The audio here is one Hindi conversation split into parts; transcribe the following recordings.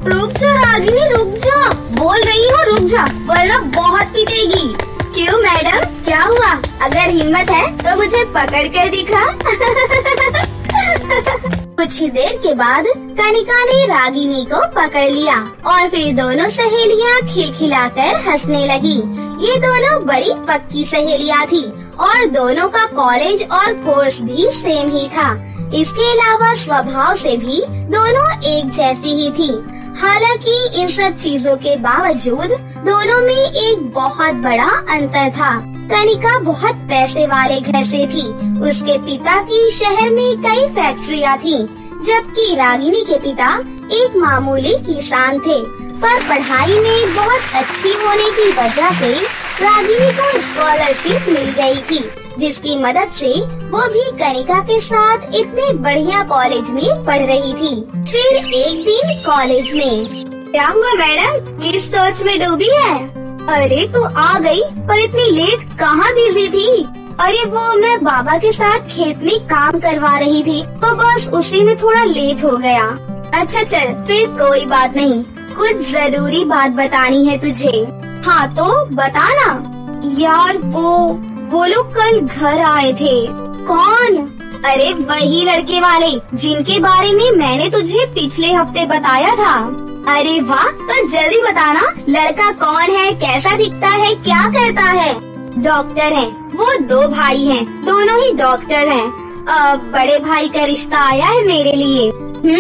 रुक जा रागिनी, रुक जा, बोल रही हूँ रुक जा, वरना बहुत पिटेगी। क्यों मैडम, क्या हुआ? अगर हिम्मत है तो मुझे पकड़ कर दिखा। कुछ ही देर के बाद कनिका ने रागिनी को पकड़ लिया और फिर दोनों सहेलियां खिलखिलाकर हंसने लगी। ये दोनों बड़ी पक्की सहेलियां थी और दोनों का कॉलेज और कोर्स भी सेम ही था। इसके अलावा स्वभाव से भी दोनों एक जैसी ही थी। हालांकि इन सब चीजों के बावजूद दोनों में एक बहुत बड़ा अंतर था। कनिका बहुत पैसे वाले घर से थी। उसके पिता की शहर में कई फैक्ट्रियां थी, जबकि रागिनी के पिता एक मामूली किसान थे। पर पढ़ाई में बहुत अच्छी होने की वजह से रागिनी को स्कॉलरशिप मिल गई थी, जिसकी मदद से वो भी कनिका के साथ इतने बढ़िया कॉलेज में पढ़ रही थी। फिर एक दिन कॉलेज में, क्या हुआ मैडम, किस सोच में डूबी है? अरे तू आ गई, पर इतनी लेट कहाँ बिजी थी? अरे वो मैं बाबा के साथ खेत में काम करवा रही थी, तो बस उसी में थोड़ा लेट हो गया। अच्छा चल, फिर कोई बात नहीं, कुछ जरूरी बात बतानी है तुझे। हाँ तो बताना। यार वो लोग कल घर आए थे। कौन? अरे वही लड़के वाले जिनके बारे में मैंने तुझे पिछले हफ्ते बताया था। अरे वाह, तो जल्दी बताना, लड़का कौन है, कैसा दिखता है, क्या करता है? डॉक्टर है, वो 2 भाई हैं, दोनों ही डॉक्टर हैं। बड़े भाई का रिश्ता आया है मेरे लिए।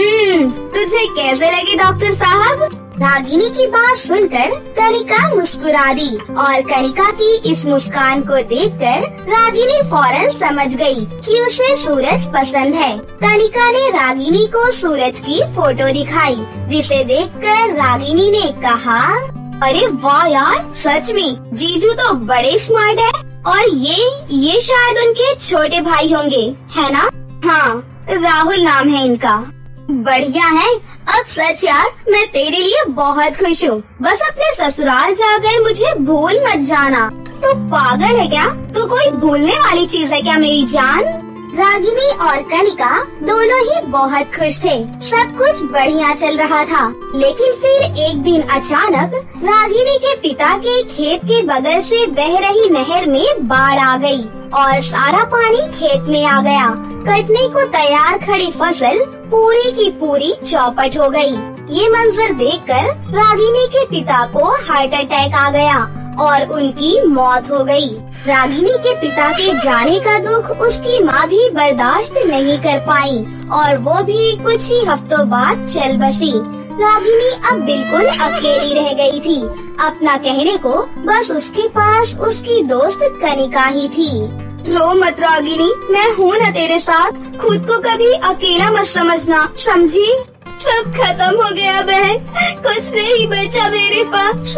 तुझे कैसे लगे डॉक्टर साहब? रागिनी की बात सुनकर कनिका मुस्कुरा दी और कनिका की इस मुस्कान को देखकर रागिनी फौरन समझ गई कि उसे सूरज पसंद है। कनिका ने रागिनी को सूरज की फोटो दिखाई, जिसे देखकर रागिनी ने कहा, अरे वाह यार, सच में जीजू तो बड़े स्मार्ट है। और ये शायद उनके छोटे भाई होंगे, है ना? हाँ, राहुल नाम है इनका। बढ़िया है। अब सच यार, मैं तेरे लिए बहुत खुश हूँ। बस अपने ससुराल जाकर मुझे भूल मत जाना। तू पागल है क्या? तू कोई भूलने वाली चीज है क्या मेरी जान? रागिनी और कनिका दोनों ही बहुत खुश थे। सब कुछ बढ़िया चल रहा था, लेकिन फिर एक दिन अचानक रागिनी के पिता के खेत के बगल से बह रही नहर में बाढ़ आ गई और सारा पानी खेत में आ गया। कटने को तैयार खड़ी फसल पूरी की पूरी चौपट हो गई। ये मंजर देखकर रागिनी के पिता को हार्ट अटैक आ गया और उनकी मौत हो गई। रागिनी के पिता के जाने का दुख उसकी माँ भी बर्दाश्त नहीं कर पाई और वो भी कुछ ही हफ्तों बाद चल बसी। रागिनी अब बिल्कुल अकेली रह गई थी। अपना कहने को बस उसके पास उसकी दोस्त कनिका ही थी। रो मत रागिनी, मैं हूँ न तेरे साथ। खुद को कभी अकेला मत समझना, समझी? सब खत्म हो गया बहन, कुछ नहीं बचा मेरे पास।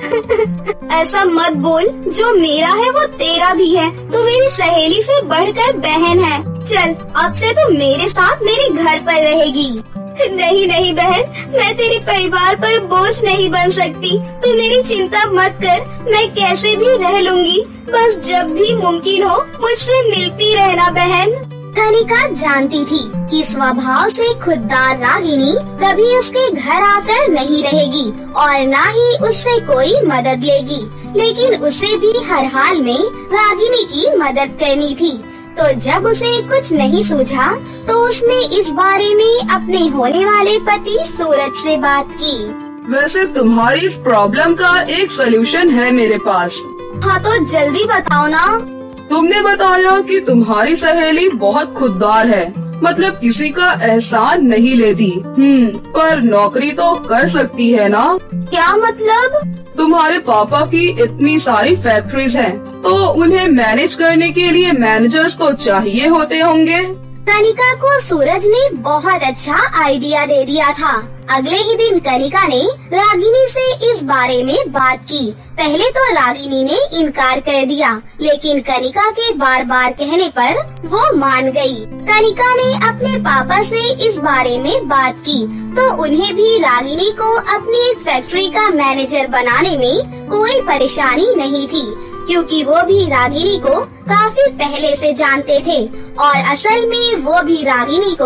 ऐसा मत बोल, जो मेरा है वो तेरा भी है। तू मेरी सहेली से बढ़कर बहन है। चल, अब से तू मेरे साथ मेरे घर पर रहेगी। नहीं नहीं बहन, मैं तेरे परिवार पर बोझ नहीं बन सकती। तू मेरी चिंता मत कर, मैं कैसे भी रह लूंगी। बस जब भी मुमकिन हो मुझसे मिलती रहना बहन। कनिका जानती थी कि स्वभाव से खुददार रागिनी कभी उसके घर आकर नहीं रहेगी और न ही उससे कोई मदद लेगी, लेकिन उसे भी हर हाल में रागिनी की मदद करनी थी। तो जब उसे कुछ नहीं सूझा तो उसने इस बारे में अपने होने वाले पति सूरज से बात की। वैसे तुम्हारी इस प्रॉब्लम का एक सलूशन है मेरे पास। हाँ तो जल्दी बताओ ना। तुमने बताया कि तुम्हारी सहेली बहुत खुददार है, मतलब किसी का एहसान नहीं लेती। पर नौकरी तो कर सकती है ना? क्या मतलब? तुम्हारे पापा की इतनी सारी फैक्ट्रीज हैं, तो उन्हें मैनेज करने के लिए मैनेजर्स तो चाहिए होते होंगे। कनिका को सूरज ने बहुत अच्छा आइडिया दे दिया था। अगले ही दिन कनिका ने रागिनी से इस बारे में बात की। पहले तो रागिनी ने इनकार कर दिया, लेकिन कनिका के बार बार कहने पर वो मान गई। कनिका ने अपने पापा से इस बारे में बात की, तो उन्हें भी रागिनी को अपनी एक फैक्ट्री का मैनेजर बनाने में कोई परेशानी नहीं थी, क्योंकि वो भी रागिनी को काफी पहले से जानते थे और असल में वो भी रागिनी को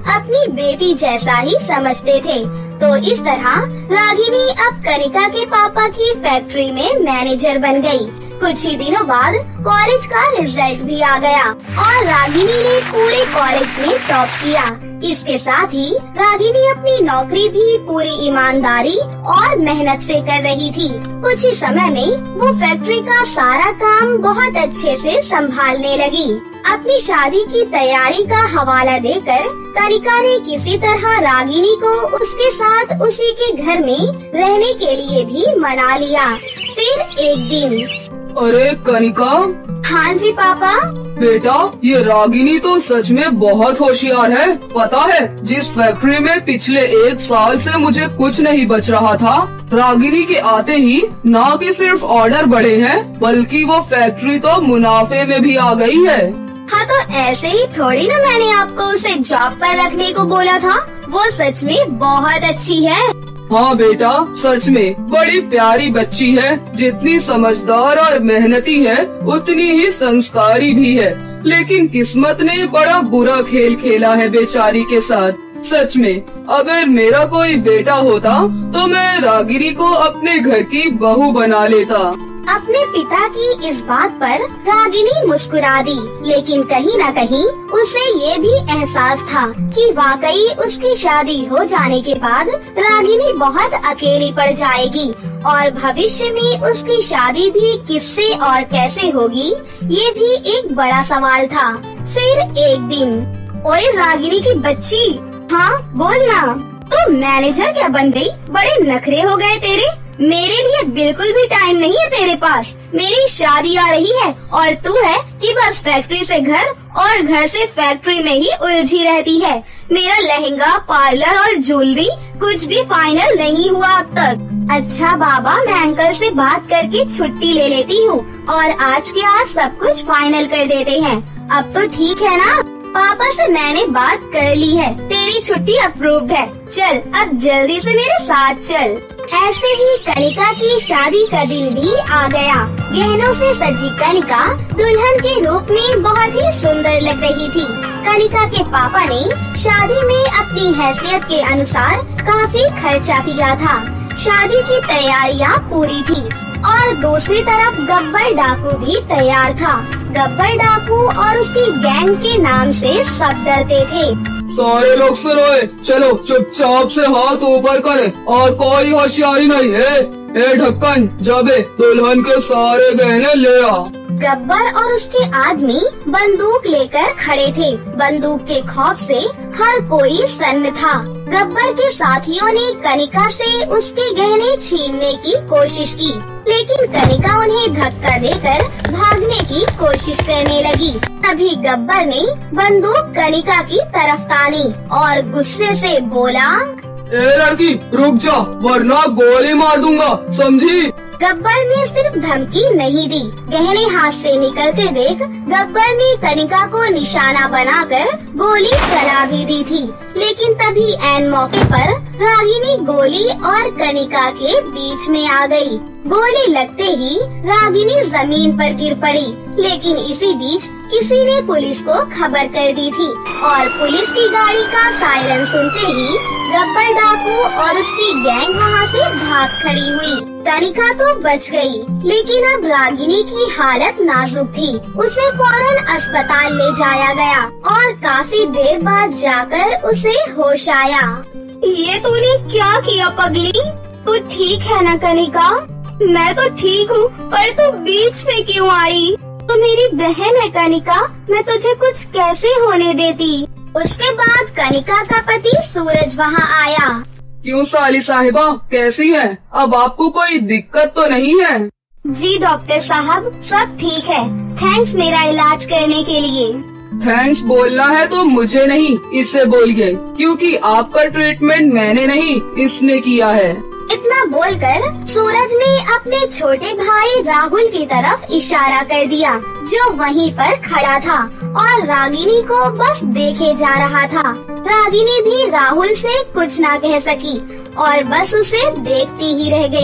अपनी बेटी जैसा ही समझते थे। तो इस तरह रागिनी अब कनिका के पापा की फैक्ट्री में मैनेजर बन गई। कुछ ही दिनों बाद कॉलेज का रिजल्ट भी आ गया और रागिनी ने पूरे कॉलेज में टॉप किया। इसके साथ ही रागिनी अपनी नौकरी भी पूरी ईमानदारी और मेहनत से कर रही थी। कुछ ही समय में वो फैक्ट्री का सारा काम बहुत अच्छे से संभालने लगी। अपनी शादी की तैयारी का हवाला देकर कनिका ने किसी तरह रागिनी को उसके साथ उसी के घर में रहने के लिए भी मना लिया। फिर एक दिन, अरे कनिका। हाँ जी पापा। बेटा, ये रागिनी तो सच में बहुत होशियार है। पता है, जिस फैक्ट्री में पिछले 1 साल से मुझे कुछ नहीं बच रहा था, रागिनी के आते ही न कि सिर्फ ऑर्डर बढ़े हैं, बल्कि वो फैक्ट्री तो मुनाफे में भी आ गई है। हाँ, तो ऐसे ही थोड़ी ना मैंने आपको उसे जॉब पर रखने को बोला था। वो सच में बहुत अच्छी है। हाँ बेटा, सच में बड़ी प्यारी बच्ची है। जितनी समझदार और मेहनती है, उतनी ही संस्कारी भी है। लेकिन किस्मत ने बड़ा बुरा खेल खेला है बेचारी के साथ। सच में, अगर मेरा कोई बेटा होता तो मैं रागिनी को अपने घर की बहू बना लेता। अपने पिता की इस बात पर रागिनी मुस्कुरा दी, लेकिन कहीं न कहीं उसे ये भी एहसास था कि वाकई उसकी शादी हो जाने के बाद रागिनी बहुत अकेली पड़ जाएगी और भविष्य में उसकी शादी भी किससे और कैसे होगी, ये भी एक बड़ा सवाल था। फिर एक दिन, ओए रागिनी की बच्ची, हाँ बोलना, तो मैनेजर क्या बन गई? बड़े नखरे हो गए तेरे। मेरे लिए बिल्कुल भी टाइम नहीं है तेरे पास। मेरी शादी आ रही है और तू है कि बस फैक्ट्री से घर और घर से फैक्ट्री में ही उलझी रहती है। मेरा लहंगा, पार्लर और ज्वेलरी कुछ भी फाइनल नहीं हुआ अब तक। अच्छा बाबा, मैं अंकल से बात करके छुट्टी ले लेती हूँ और आज के आज सब कुछ फाइनल कर देते हैं। अब तो ठीक है ना? पापा से मैंने बात कर ली है, तेरी छुट्टी अप्रूव्ड है। चल अब जल्दी से मेरे साथ चल। ऐसे ही कनिका की शादी का दिन भी आ गया। गहनों से सजी कनिका दुल्हन के रूप में बहुत ही सुंदर लग रही थी। कनिका के पापा ने शादी में अपनी हैसियत के अनुसार काफी खर्चा किया था। शादी की तैयारियां पूरी थी और दूसरी तरफ गब्बर डाकू भी तैयार था। गब्बर डाकू और उसकी गैंग के नाम से सब डरते थे। सारे लोग सुनो, चलो चुपचाप से हाथ ऊपर करें और कोई होशियारी नहीं है। ए ढक्कन, जाबे दुल्हन के सारे गहने ले आ। गब्बर और उसके आदमी बंदूक लेकर खड़े थे। बंदूक के खौफ से हर कोई सन्न था। गब्बर के साथियों ने कनिका से उसके गहने छीनने की कोशिश की, लेकिन कनिका उन्हें धक्का देकर भागने की कोशिश करने लगी। तभी गब्बर ने बंदूक कनिका की तरफ तानी और गुस्से से बोला, ए लड़की रुक जा, वरना गोली मार दूंगा, समझी? गब्बर ने सिर्फ धमकी नहीं दी, गहने हाथ से निकलते देख गब्बर ने कनिका को निशाना बनाकर गोली चला भी दी थी। लेकिन तभी ऐन मौके पर रागिनी गोली और कनिका के बीच में आ गई। गोली लगते ही रागिनी जमीन पर गिर पड़ी, लेकिन इसी बीच किसी ने पुलिस को खबर कर दी थी और पुलिस की गाड़ी का सायरन सुनते ही गब्बर डाकू और उसकी गैंग वहाँ से भाग खड़ी हुई। कनिका तो बच गई, लेकिन अब रागिनी की हालत नाजुक थी। उसे फौरन अस्पताल ले जाया गया और काफी देर बाद जाकर उसे होश आया। ये तूने क्या किया पगली? तू ठीक है ना कनिका? मैं तो ठीक हूँ, पर तू बीच में क्यों आई? तू मेरी बहन है कनिका, मैं तुझे कुछ कैसे होने देती। उसके बाद कनिका का पति सूरज वहाँ आया। क्यों साली साहिबा, कैसी है? अब आपको कोई दिक्कत तो नहीं है? जी डॉक्टर साहब, सब ठीक है। थैंक्स मेरा इलाज करने के लिए। थैंक्स बोलना है तो मुझे नहीं, इससे बोलिए, क्योंकि आपका ट्रीटमेंट मैंने नहीं, इसने किया है। इतना बोलकर सूरज ने अपने छोटे भाई राहुल की तरफ इशारा कर दिया, जो वहीं पर खड़ा था और रागिनी को बस देखे जा रहा था। रागिनी भी राहुल से कुछ ना कह सकी और बस उसे देखती ही रह गई।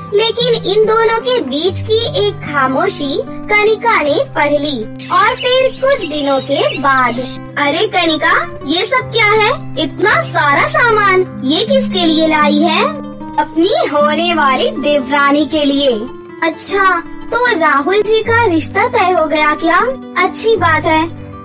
लेकिन इन दोनों के बीच की एक खामोशी कनिका ने पढ़ ली। और फिर कुछ दिनों के बाद, अरे कनिका, ये सब क्या है? इतना सारा सामान ये किसके लिए लाई है? अपनी होने वाली देवरानी के लिए। अच्छा, तो राहुल जी का रिश्ता तय हो गया क्या? अच्छी बात है।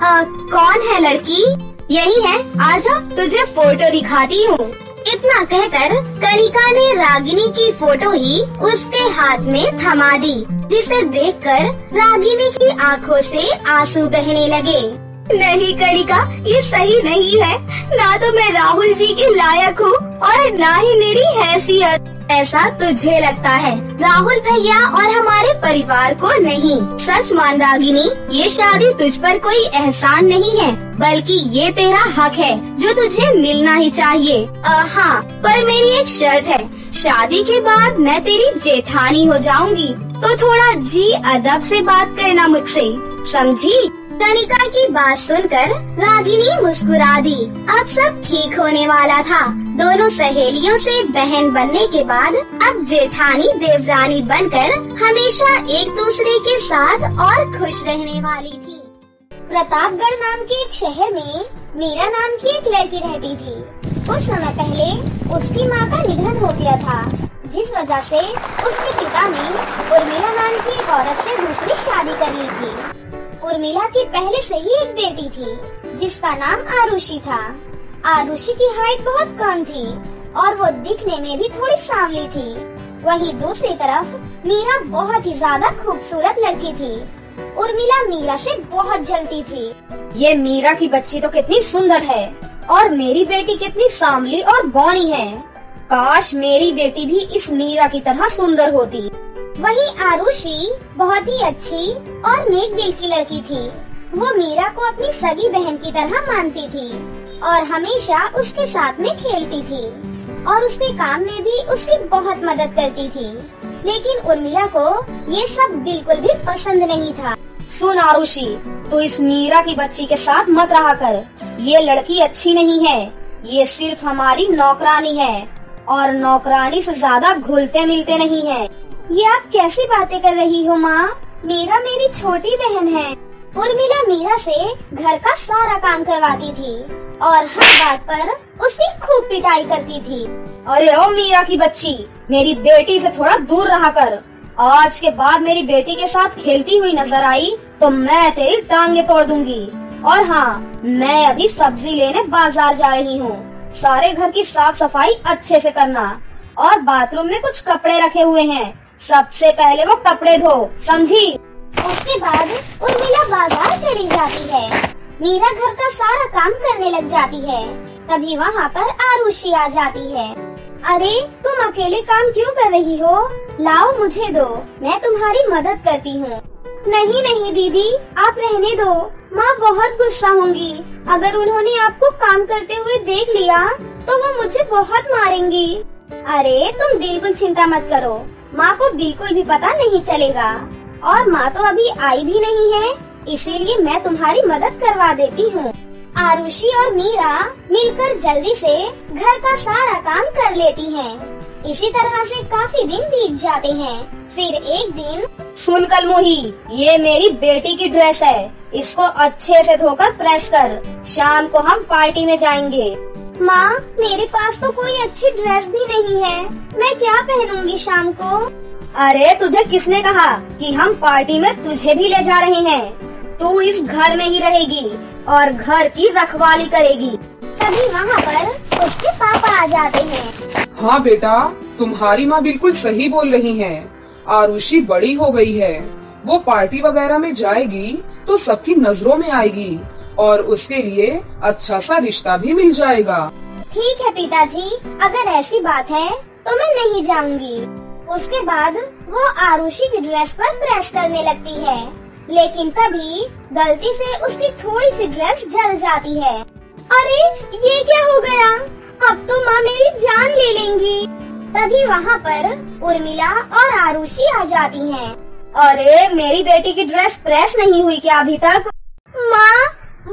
कौन है लड़की? यही है, आजा तुझे फोटो दिखाती हूँ। इतना कहकर कनिका ने रागिनी की फोटो ही उसके हाथ में थमा दी, जिसे देखकर रागिनी की आंखों से आंसू बहने लगे। नहीं कनिका, ये सही नहीं है। ना तो मैं राहुल जी के लायक हूँ और ना ही मेरी हैसियत। ऐसा तुझे लगता है, राहुल भैया और हमारे परिवार को नहीं। सच मान रागिनी, ये शादी तुझ पर कोई एहसान नहीं है, बल्कि ये तेरा हक है जो तुझे मिलना ही चाहिए। हाँ, पर मेरी एक शर्त है। शादी के बाद मैं तेरी जेठानी हो जाऊंगी, तो थोड़ा जी अदब से बात करना मुझसे, समझी? कनिका की बात सुनकर रागिनी मुस्कुरा दी। अब सब ठीक होने वाला था। दोनों सहेलियों से बहन बनने के बाद अब जेठानी देवरानी बनकर हमेशा एक दूसरे के साथ और खुश रहने वाली थी। प्रतापगढ़ नाम के एक शहर में मीरा नाम की एक लड़की रहती थी। कुछ समय पहले उसकी माँ का निधन हो गया था, जिस वजह से उसके पिता ने उर्मिला नाम की एक औरत से दूसरी शादी कर ली थी। उर्मिला की पहले से ही एक बेटी थी, जिसका नाम आरुषि था। आरुषि की हाइट बहुत कम थी और वो दिखने में भी थोड़ी सांवली थी। वहीं दूसरी तरफ मीरा बहुत ही ज्यादा खूबसूरत लड़की थी। उर्मिला मीरा से बहुत जलती थी। ये मीरा की बच्ची तो कितनी सुंदर है और मेरी बेटी कितनी सांवली और बौनी है। काश मेरी बेटी भी इस मीरा की तरह सुंदर होती। वहीं आरुषि बहुत ही अच्छी और नेक दिल की लड़की थी। वो मीरा को अपनी सगी बहन की तरह मानती थी और हमेशा उसके साथ में खेलती थी और उसके काम में भी उसकी बहुत मदद करती थी। लेकिन उर्मिला को ये सब बिल्कुल भी पसंद नहीं था। सुन आरुषि, तू इस मीरा की बच्ची के साथ मत रहा कर। ये लड़की अच्छी नहीं है। ये सिर्फ हमारी नौकरानी है और नौकरानी से ज्यादा घुलते मिलते नहीं है। ये आप कैसी बातें कर रही हो माँ? मीरा मेरी छोटी बहन है। उर्मिला मीरा से घर का सारा काम करवाती थी और हर बात पर उसकी खूब पिटाई करती थी। अरे ओ मीरा की बच्ची, मेरी बेटी से थोड़ा दूर रहा कर। आज के बाद मेरी बेटी के साथ खेलती हुई नजर आई तो मैं तेरी टांगे तोड़ दूंगी। और हाँ, मैं अभी सब्जी लेने बाजार जा रही हूँ। सारे घर की साफ सफाई अच्छे से करना और बाथरूम में कुछ कपड़े रखे हुए हैं, सबसे पहले वो कपड़े धो, समझी? उसके बाद उर्मिला बाजार चली जाती है। मीरा घर का सारा काम करने लग जाती है। तभी वहाँ पर आरुषि आ जाती है। अरे तुम अकेले काम क्यों कर रही हो? लाओ मुझे दो, मैं तुम्हारी मदद करती हूँ। नहीं नहीं दीदी, आप रहने दो। माँ बहुत गुस्सा होंगी। अगर उन्होंने आपको काम करते हुए देख लिया तो वो मुझे बहुत मारेंगी। अरे तुम बिल्कुल चिंता मत करो, माँ को बिल्कुल भी पता नहीं चलेगा और माँ तो अभी आई भी नहीं है, इसीलिए मैं तुम्हारी मदद करवा देती हूँ। आरुषि और मीरा मिलकर जल्दी से घर का सारा काम कर लेती हैं। इसी तरह से काफी दिन बीत जाते हैं। फिर एक दिन, सुन कलमुही, ये मेरी बेटी की ड्रेस है, इसको अच्छे से धोकर प्रेस कर। शाम को हम पार्टी में जाएंगे। माँ, मेरे पास तो कोई अच्छी ड्रेस भी नहीं है, मैं क्या पहनूंगी शाम को? अरे तुझे किसने कहा कि हम पार्टी में तुझे भी ले जा रहे हैं? तू इस घर में ही रहेगी और घर की रखवाली करेगी। तभी वहाँ पर उसके पापा आ जाते हैं। हाँ बेटा, तुम्हारी माँ बिल्कुल सही बोल रही है। आरुषि बड़ी हो गई है, वो पार्टी वगैरह में जाएगी तो सबकी नजरों में आएगी और उसके लिए अच्छा सा रिश्ता भी मिल जाएगा। ठीक है पिताजी, अगर ऐसी बात है तो मैं नहीं जाऊंगी। उसके बाद वो आरुषि की ड्रेस पर प्रेस करने लगती है, लेकिन तभी गलती से उसकी थोड़ी सी ड्रेस जल जाती है। अरे ये क्या हो गया? अब तो माँ मेरी जान ले लेंगी। तभी वहाँ पर उर्मिला और आरुषि आ जाती हैं। अरे मेरी बेटी की ड्रेस प्रेस नहीं हुई क्या अभी तक? माँ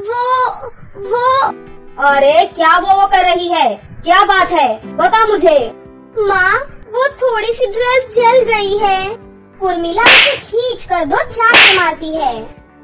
वो अरे क्या वो कर रही है? क्या बात है, बता मुझे। माँ वो थोड़ी सी ड्रेस जल गई है। उर्मिला उसे खींच कर 2 चांटे मारती है।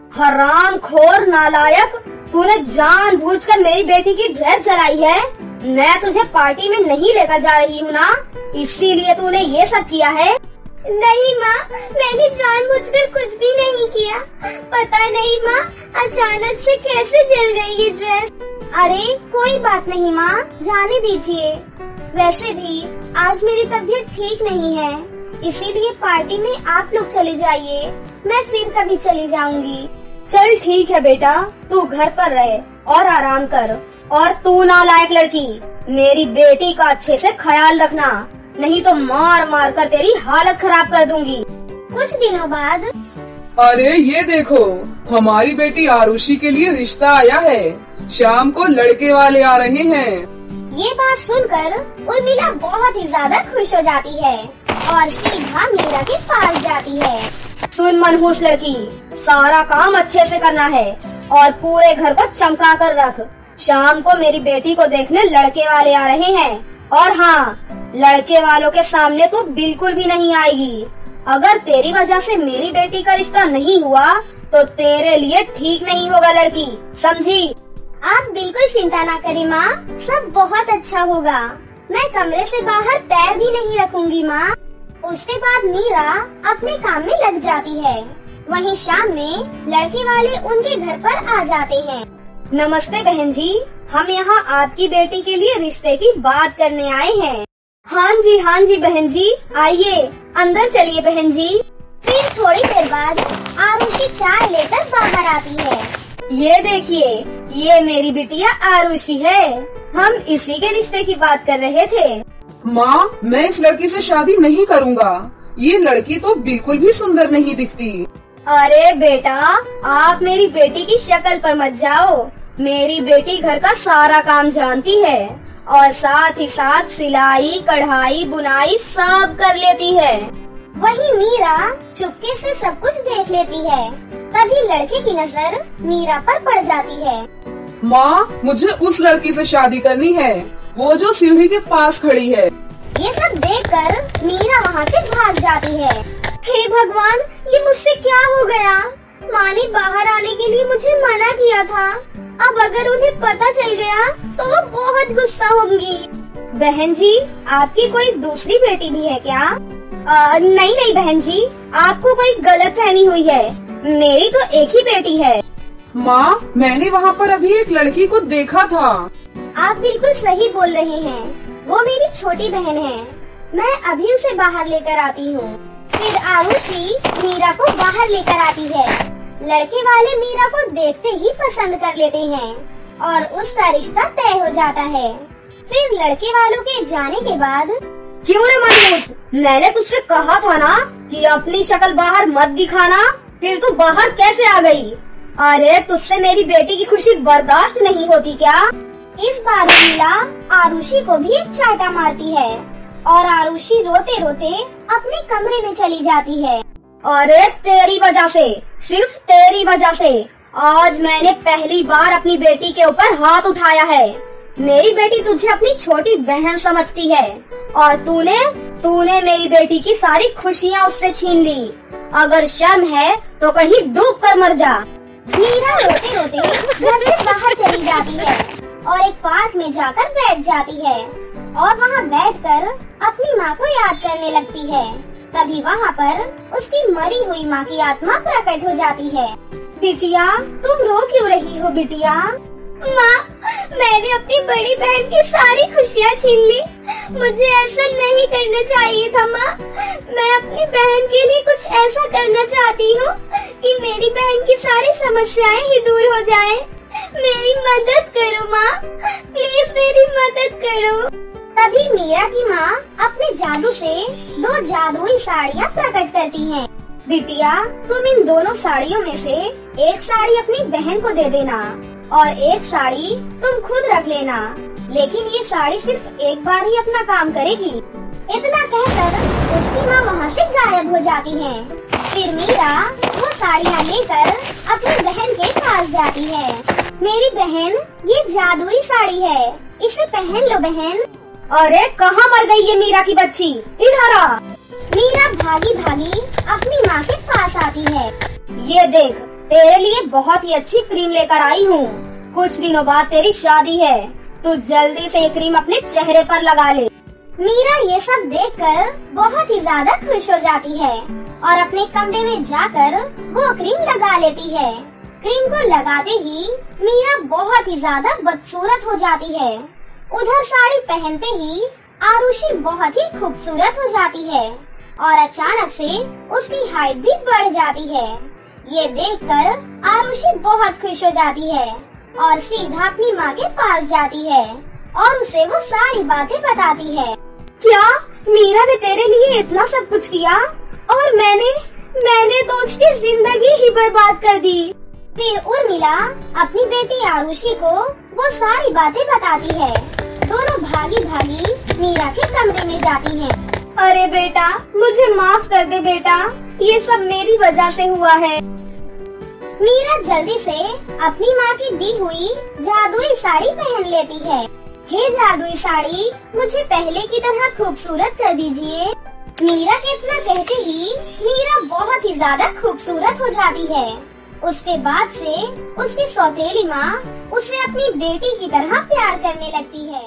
हरामखोर नालायक, तूने जानबूझकर मेरी बेटी की ड्रेस जलाई है। मैं तुझे पार्टी में नहीं लेकर जा रही हूँ ना, इसीलिए तूने ये सब किया है। नहीं माँ, मैंने जानबूझकर कुछ भी नहीं किया। पता नहीं माँ, अचानक से कैसे जल गई ये ड्रेस। अरे कोई बात नहीं माँ, जाने दीजिए। वैसे भी आज मेरी तबीयत ठीक नहीं है, इसीलिए पार्टी में आप लोग चले जाइए, मैं फिर कभी चली जाऊंगी। चल ठीक है बेटा, तू घर पर रहे और आराम कर। और तू नालायक लड़की, मेरी बेटी का अच्छे से ख्याल रखना, नहीं तो मार मार कर तेरी हालत खराब कर दूंगी। कुछ दिनों बाद अरे ये देखो, हमारी बेटी आरुषि के लिए रिश्ता आया है। शाम को लड़के वाले आ रहे हैं। ये बात सुनकर उर्मिला बहुत ही ज्यादा खुश हो जाती है और सीधा मीरा के पास जाती है। सुन मनहूस लड़की, सारा काम अच्छे से करना है और पूरे घर को चमका कर रख। शाम को मेरी बेटी को देखने लड़के वाले आ रहे हैं। और हाँ, लड़के वालों के सामने तू बिल्कुल भी नहीं आएगी। अगर तेरी वजह से मेरी बेटी का रिश्ता नहीं हुआ तो तेरे लिए ठीक नहीं होगा लड़की, समझी? आप बिल्कुल चिंता ना करें माँ, सब बहुत अच्छा होगा। मैं कमरे से बाहर पैर भी नहीं रखूंगी माँ। उसके बाद मीरा अपने काम में लग जाती है। वहीं शाम में लड़के वाले उनके घर पर आ जाते हैं। नमस्ते बहन जी, हम यहाँ आपकी बेटी के लिए रिश्ते की बात करने आए हैं। हाँ जी बहन जी, आइए अंदर चलिए बहन जी। फिर थोड़ी देर बाद आरुषि चाय लेकर बाहर आती है। ये देखिए, ये मेरी बिटिया आरुषि है। हम इसी के रिश्ते की बात कर रहे थे। माँ, मैं इस लड़की से शादी नहीं करूँगा। ये लड़की तो बिल्कुल भी सुंदर नहीं दिखती। अरे बेटा, आप मेरी बेटी की शक्ल पर मत जाओ। मेरी बेटी घर का सारा काम जानती है और साथ ही साथ सिलाई, कढ़ाई, बुनाई सब कर लेती है। वहीं मीरा चुपके से सब कुछ देख लेती है। तभी लड़के की नजर मीरा पर पड़ जाती है। माँ, मुझे उस लड़की से शादी करनी है, वो जो सीढ़ी के पास खड़ी है। ये सब देखकर मीरा वहाँ से भाग जाती है। हे भगवान, ये मुझसे क्या हो गया? माँ ने बाहर आने के लिए मुझे मना किया था। अब अगर उन्हें पता चल गया तो वो बहुत गुस्सा होंगी। बहन जी, आपकी कोई दूसरी बेटी भी है क्या? नहीं बहन जी, आपको कोई गलतफहमी हुई है। मेरी तो एक ही बेटी है। माँ, मैंने वहाँ पर अभी एक लड़की को देखा था। आप बिल्कुल सही बोल रहे हैं, वो मेरी छोटी बहन है। मैं अभी उसे बाहर लेकर आती हूँ। फिर आरुषि मीरा को बाहर लेकर आती है। लड़के वाले मीरा को देखते ही पसंद कर लेते हैं और उसका रिश्ता तय हो जाता है। फिर लड़के वालों के जाने के बाद, क्यों रे मनहूस, मैंने तुझसे कहा था ना कि अपनी शक्ल बाहर मत दिखाना, फिर तू बाहर कैसे आ गई? अरे तुझसे मेरी बेटी की खुशी बर्दाश्त नहीं होती क्या? इस बार उर्मिला आरुषि को भी एक चाटा मारती है और आरुषि रोते रोते अपने कमरे में चली जाती है। अरे तेरी वजह से, सिर्फ तेरी वजह से आज मैंने पहली बार अपनी बेटी के ऊपर हाथ उठाया है। मेरी बेटी तुझे अपनी छोटी बहन समझती है और तूने मेरी बेटी की सारी खुशियाँ उससे छीन ली। अगर शर्म है तो कहीं डूब कर मर जा। मीरा रोते रोते घर से बाहर चली जाती है और एक पार्क में जाकर बैठ जाती है और वहाँ बैठकर अपनी माँ को याद करने लगती है। तभी वहाँ पर उसकी मरी हुई माँ की आत्मा प्रकट हो जाती है। बिटिया, तुम रो क्यों रही हो बिटिया? माँ, मैंने अपनी बड़ी बहन की सारी खुशियाँ छीन ली। मुझे ऐसा नहीं करना चाहिए था माँ। मैं अपनी बहन के लिए कुछ ऐसा करना चाहती हूँ कि मेरी बहन की सारी समस्याएं ही दूर हो जाएं। मेरी मदद करो माँ, प्लीज मेरी मदद करो। तभी मीरा की माँ अपने जादू से 2 जादुई साड़ियाँ प्रकट करती हैं। बिटिया, तुम इन दोनों साड़ियों में से एक साड़ी अपनी बहन को दे देना और एक साड़ी तुम खुद रख लेना, लेकिन ये साड़ी सिर्फ एक बार ही अपना काम करेगी। इतना कहकर उसकी माँ वहाँ से गायब हो जाती है। फिर मीरा वो साड़ियाँ लेकर अपनी बहन के पास जाती है। मेरी बहन, ये जादुई साड़ी है, इसे पहन लो बहन। अरे कहाँ मर गई ये मीरा की बच्ची, इधर आ। मीरा भागी भागी अपनी माँ के पास आती है। ये देख, तेरे लिए बहुत ही अच्छी क्रीम लेकर आई हूँ। कुछ दिनों बाद तेरी शादी है, तू जल्दी से ये क्रीम अपने चेहरे पर लगा ले। मीरा ये सब देखकर बहुत ही ज्यादा खुश हो जाती है और अपने कमरे में जाकर वो क्रीम लगा लेती है। क्रीम को लगाते ही मीरा बहुत ही ज्यादा बदसूरत हो जाती है। उधर साड़ी पहनते ही आरुषि बहुत ही खूबसूरत हो जाती है और अचानक से उसकी हाइट भी बढ़ जाती है। ये देखकर आरुषि बहुत खुश हो जाती है और सीधा अपनी माँ के पास जाती है और उसे वो सारी बातें बताती है। क्या मीरा ने तेरे लिए इतना सब कुछ किया और मैंने तो उसकी जिंदगी ही बर्बाद कर दी। फिर उर्मिला अपनी बेटी आरुषि को वो सारी बातें बताती है। दोनों भागी भागी मीरा के कमरे में जाती हैं। अरे बेटा, मुझे माफ कर दे बेटा, ये सब मेरी वजह से हुआ है। मीरा जल्दी से अपनी माँ की दी हुई जादुई साड़ी पहन लेती है। हे जादुई साड़ी, मुझे पहले की तरह खूबसूरत कर दीजिए। मीरा के इतना कहते ही मीरा बहुत ही ज्यादा खूबसूरत हो जाती है। उसके बाद से उसकी सौतेली माँ उसे अपनी बेटी की तरह प्यार करने लगती है।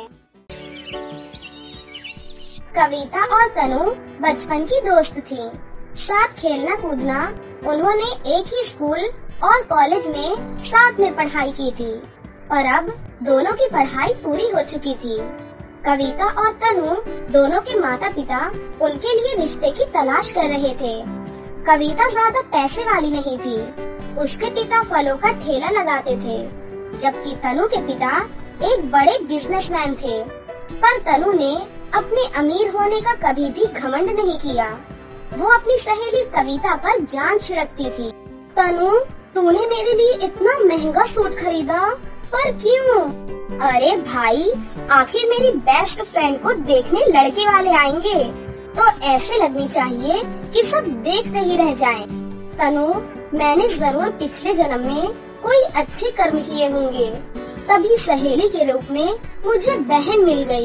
कविता और तनु बचपन की दोस्त थी। साथ खेलना कूदना, उन्होंने एक ही स्कूल और कॉलेज में साथ में पढ़ाई की थी, पर अब दोनों की पढ़ाई पूरी हो चुकी थी। कविता और तनु दोनों के माता पिता उनके लिए रिश्ते की तलाश कर रहे थे। कविता ज्यादा पैसे वाली नहीं थी, उसके पिता फलों का ठेला लगाते थे, जबकि तनु के पिता एक बड़े बिजनेसमैन थे। पर तनु ने अपने अमीर होने का कभी भी घमंड नहीं किया। वो अपनी सहेली कविता पर जान छिड़कती थी। तनु, तूने मेरे लिए इतना महंगा सूट खरीदा, पर क्यों? अरे भाई, आखिर मेरी बेस्ट फ्रेंड को देखने लड़के वाले आएंगे तो ऐसे लगनी चाहिए कि सब देखते ही रह जाएं। तनु, मैंने जरूर पिछले जन्म में कोई अच्छे कर्म किए होंगे, तभी सहेली के रूप में मुझे बहन मिल गई।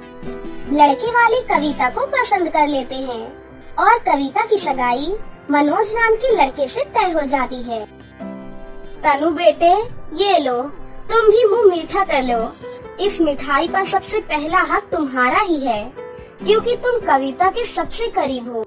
लड़के वाले कविता को पसंद कर लेते हैं और कविता की सगाई मनोज नाम के लड़के से तय हो जाती है। तनु बेटे, ये लो, तुम भी मुंह मीठा कर लो। इस मिठाई पर सबसे पहला हक तुम्हारा ही है, क्योंकि तुम कविता के सबसे करीब हो।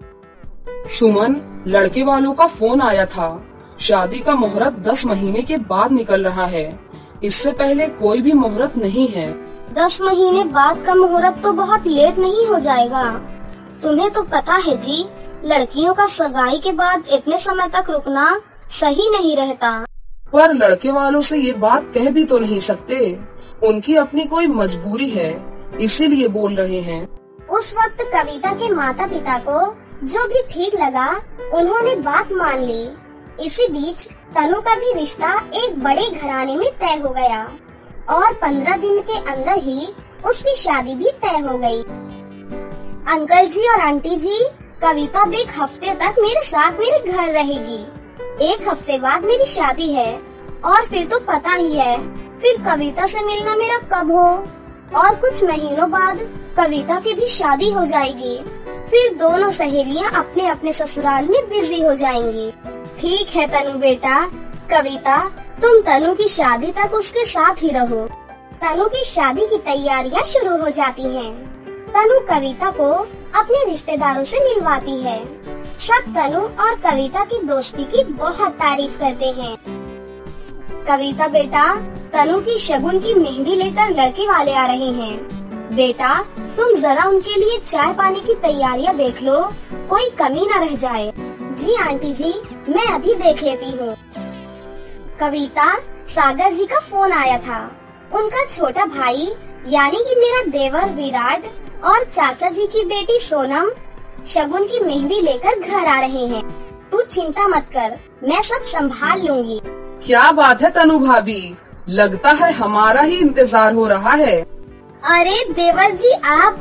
सुमन, लड़के वालों का फोन आया था। शादी का मुहूर्त 10 महीने के बाद निकल रहा है, इससे पहले कोई भी मुहूर्त नहीं है। 10 महीने बाद का मुहूर्त तो बहुत लेट नहीं हो जाएगा? तुम्हें तो पता है जी, लड़कियों का सगाई के बाद इतने समय तक रुकना सही नहीं रहता। पर लड़के वालों से ये बात कह भी तो नहीं सकते, उनकी अपनी कोई मजबूरी है, इसीलिए बोल रहे हैं। उस वक्त कविता के माता पिता को जो भी ठीक लगा, उन्होंने बात मान ली। इसी बीच तनु का भी रिश्ता एक बड़े घराने में तय हो गया और 15 दिन के अंदर ही उसकी शादी भी तय हो गई। अंकल जी और आंटी जी, कविता अब 1 हफ्ते तक मेरे साथ मेरे घर रहेगी। 1 हफ्ते बाद मेरी शादी है और फिर तो पता ही है फिर कविता से मिलना मेरा कब हो। और कुछ महीनों बाद कविता की भी शादी हो जाएगी, फिर दोनों सहेलियां अपने अपने ससुराल में बिजी हो जाएंगी। ठीक है तनु बेटा, कविता तुम तनु की शादी तक उसके साथ ही रहो। तनु की शादी की तैयारियां शुरू हो जाती हैं। तनु कविता को अपने रिश्तेदारों से मिलवाती है। सब तनु और कविता की दोस्ती की बहुत तारीफ करते हैं। कविता बेटा, तनु की शगुन की मेहंदी लेकर लड़के वाले आ रहे हैं। बेटा, तुम जरा उनके लिए चाय पानी की तैयारियां देख लो, कोई कमी न रह जाए। जी आंटी जी, मैं अभी देख लेती हूँ। कविता, सागर जी का फोन आया था। उनका छोटा भाई यानी कि मेरा देवर विराट और चाचा जी की बेटी सोनम शगुन की मेहंदी लेकर घर आ रहे हैं। तू चिंता मत कर, मैं सब संभाल लूंगी। क्या बात है तनु भाभी, लगता है हमारा ही इंतजार हो रहा है। अरे देवर जी आप।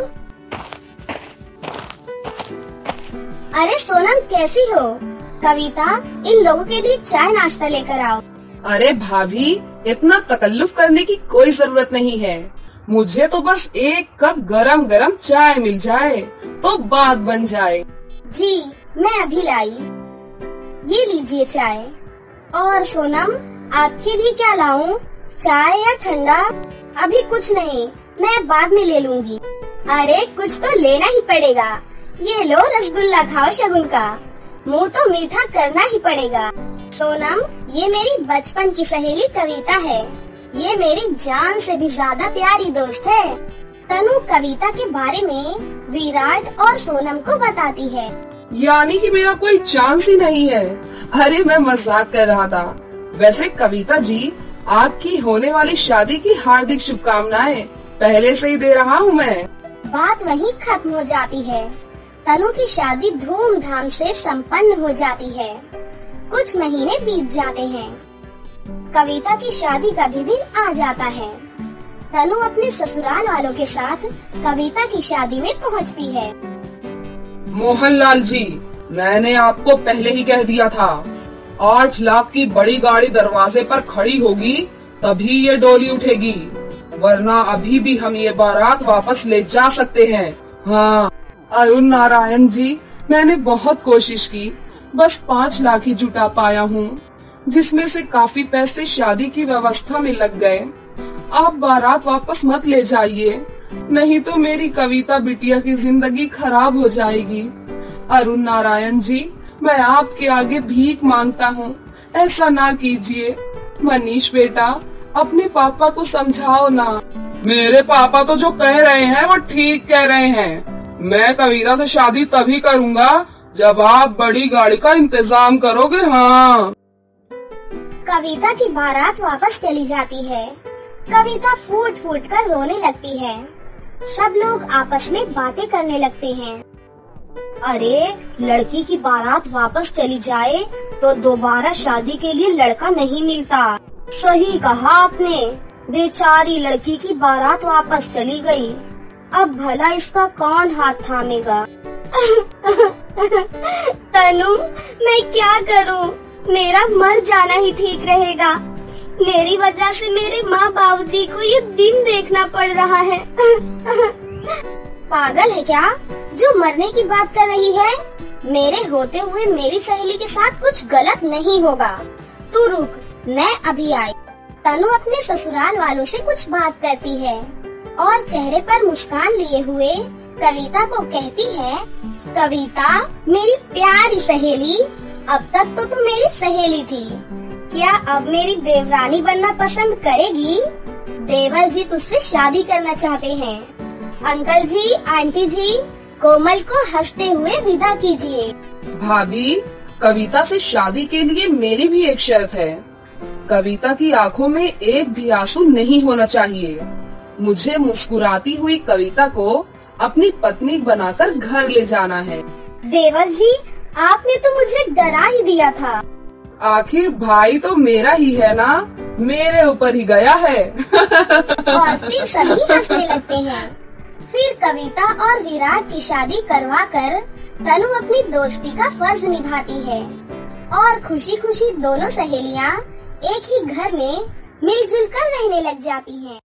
अरे सोनम कैसी हो? कविता, इन लोगों के लिए चाय नाश्ता लेकर आओ। अरे भाभी, इतना तकल्लुफ करने की कोई जरूरत नहीं है, मुझे तो बस एक कप गरम गरम चाय मिल जाए तो बात बन जाए। जी मैं अभी लाई, ये लीजिए चाय। और सोनम आपके लिए क्या लाऊं, चाय या ठंडा? अभी कुछ नहीं, मैं बाद में ले लूंगी। अरे कुछ तो लेना ही पड़ेगा, ये लो रसगुल्ला खाओ शगुन का, मुंह तो मीठा करना ही पड़ेगा। सोनम ये मेरी बचपन की सहेली कविता है, ये मेरी जान से भी ज्यादा प्यारी दोस्त है। तनु कविता के बारे में विराट और सोनम को बताती है। यानी कि मेरा कोई चांस ही नहीं है। अरे मैं मजाक कर रहा था। वैसे कविता जी, आपकी होने वाली शादी की हार्दिक शुभकामनाएं पहले से ही दे रहा हूँ मैं। बात वहीं खत्म हो जाती है। तनु की शादी धूमधाम से संपन्न हो जाती है। कुछ महीने बीत जाते हैं। कविता की शादी का भी दिन आ जाता है। तनु अपने ससुराल वालों के साथ कविता की शादी में पहुंचती है। मोहनलाल जी, मैंने आपको पहले ही कह दिया था, 8 लाख की बड़ी गाड़ी दरवाजे पर खड़ी होगी तभी ये डोली उठेगी, वरना अभी भी हम ये बारात वापस ले जा सकते हैं। हाँ अरुण नारायण जी, मैंने बहुत कोशिश की, बस 5 लाख ही जुटा पाया हूँ, जिसमें से काफी पैसे शादी की व्यवस्था में लग गए। आप बारात वापस मत ले जाइए, नहीं तो मेरी कविता बिटिया की जिंदगी खराब हो जाएगी। अरुण नारायण जी, मैं आपके आगे भीख मांगता हूँ, ऐसा ना कीजिए। मनीष बेटा, अपने पापा को समझाओ ना। मेरे पापा तो जो कह रहे हैं वो ठीक कह रहे हैं। मैं कविता से शादी तभी करूँगा जब आप बड़ी गाड़ी का इंतजाम करोगे। हाँ। कविता की बारात वापस चली जाती है। कविता फूट फूट कर रोने लगती है। सब लोग आपस में बातें करने लगते हैं। अरे लड़की की बारात वापस चली जाए तो दोबारा शादी के लिए लड़का नहीं मिलता। सही कहा आपने, बेचारी लड़की की बारात वापस चली गई, अब भला इसका कौन हाथ थामेगा। तनु मैं क्या करूं, मेरा मर जाना ही ठीक रहेगा। मेरी वजह से मेरे माँ बाबूजी को ये दिन देखना पड़ रहा है। पागल है क्या जो मरने की बात कर रही है? मेरे होते हुए मेरी सहेली के साथ कुछ गलत नहीं होगा। तू रुक, मैं अभी आई। तनु अपने ससुराल वालों से कुछ बात करती है और चेहरे पर मुस्कान लिए हुए कविता को कहती है, कविता मेरी प्यारी सहेली, अब तक तो तू मेरी सहेली थी, क्या अब मेरी देवरानी बनना पसंद करेगी? देवर जी तुझसे शादी करना चाहते हैं। अंकल जी, आंटी जी, कोमल को हंसते हुए विदा कीजिए। भाभी, कविता से शादी के लिए मेरी भी एक शर्त है। कविता की आंखों में एक भी आंसू नहीं होना चाहिए। मुझे मुस्कुराती हुई कविता को अपनी पत्नी बनाकर घर ले जाना है। देवर जी, आपने तो मुझे डरा ही दिया था। आखिर भाई तो मेरा ही है ना, मेरे ऊपर ही गया है। और फिर सभी हंसने लगते हैं। फिर कविता और विराट की शादी करवाकर तनु अपनी दोस्ती का फर्ज निभाती है और खुशी खुशी दोनों सहेलियां एक ही घर में मिलजुल कर रहने लग जाती हैं।